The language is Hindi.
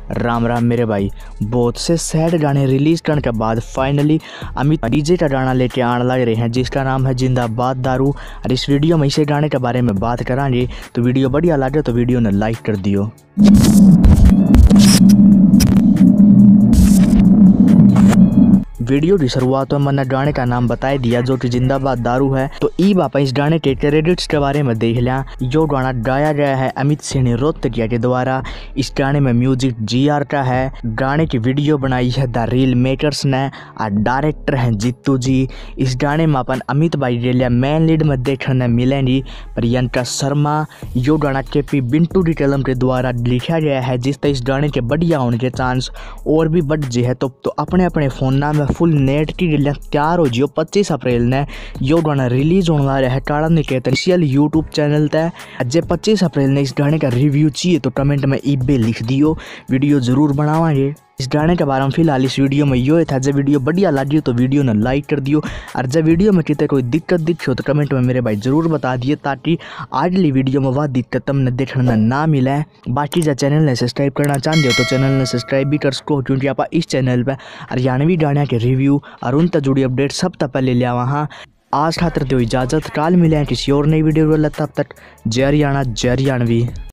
राम राम मेरे भाई। बहुत से सैड गाने रिलीज करने के बाद फाइनली अमित डीजे का गाना लेके आने लग रहे हैं जिसका नाम है जिंदाबाद दारू। और इस वीडियो में इसे गाने के बारे में बात करांगे, तो वीडियो बढ़िया लगे तो वीडियो ने लाइक कर दियो। वीडियो की शुरुआत में मैंने गाने का नाम बता दिया जो कि जिंदाबाद दारू है। तो ई बापा इस गाने के क्रेडिट्स के बारे में देख लिया। जो गाना गाया गया है अमित सिंह रोहतकिया के द्वारा। इस गाने में म्यूजिक GR का है। गाने की वीडियो बनाई है द रील मेकर्स ने और डायरेक्टर हैं जीतू जी। इस गाने में अपन अमित भाई के लिए मेन लीड में देखने मिलेंगी प्रियंका शर्मा। यो गाना KP बिंटू की कलम के द्वारा लिखा गया है जिससे इस गाने के बढ़िया होने के चांस और भी बढ़ जे है। तो अपने अपने फोन में फुल नेट की गलियां तैयार हो जियो। 25 अप्रैल ने यो गाना रिलीज होने वाला है Tada Niketan official YouTube channel तय। जे 25 अप्रैल ने इस गाने का रिव्यू चाहिए तो कमेंट में ईबे लिख दियो, वीडियो जरूर बनावांगे। इस गाने के बारे में फिलहाल इस वीडियो में यो था। जब वीडियो बढ़िया लगी तो वीडियो ने लाइक कर दियो और जब वीडियो में कितने कोई दिक्कत दिखी हो तो कमेंट में मेरे भाई जरूर बता दिए ताकि अगली वीडियो में वह दिक्कत तुमने देखने ना मिले। बाकी जब चैनल ने सब्सक्राइब करना चाहते हो तो चैनल ने सब्सक्राइब भी कर सको, क्योंकि आप इस चैनल पर हरियाणवी गाने के रिव्यू और उन तक जुड़ी अपडेट सब तक पहले लिया वहाँ। आज खातर दो इजाज़त, काल मिले हैं किसी और नई वीडियो। तब तक जय हरियाणा जय हरियाणवी।